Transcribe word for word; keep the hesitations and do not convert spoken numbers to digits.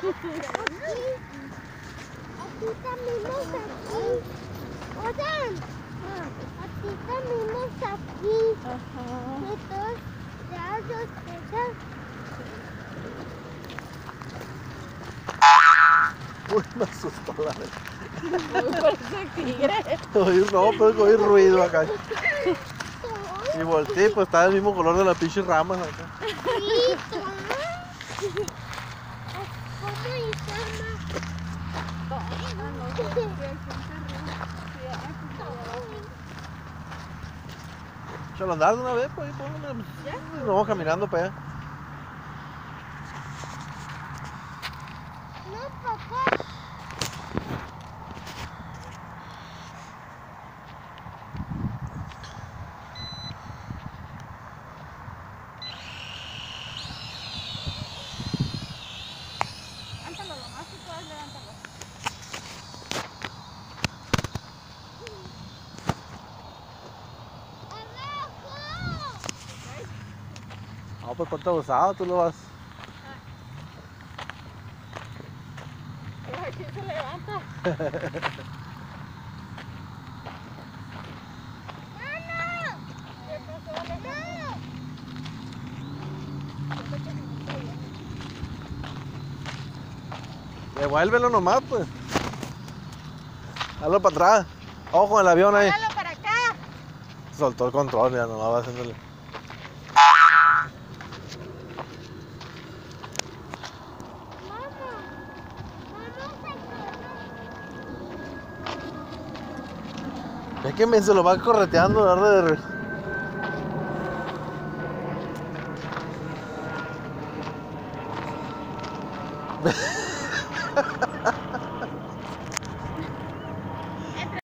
Aquí caminamos aquí. Oigan, aquí caminamos aquí. Ajá. Estos ya los dejan. Uy, me asustó la vez. Parece tigre. Oí, no, pero oí ruido acá. Y volteé, pues estaba el mismo color de las pinches ramas acá. Sí, toma. ¿Cómo se llama? Échalo a andar de una vez, pues, pues, nos vamos caminando para allá. No, papá. Levántalo lo más que puedas, levántalo. No, pues ponte abusado, tú lo vas. Pero aquí se levanta. Devuélvelo nomás, pues. Hazlo para atrás. Ojo con el avión ahí. Jálalo para acá. Soltó el control, ya no va haciéndole. Es que me se lo va correteando, ¿verdad? De...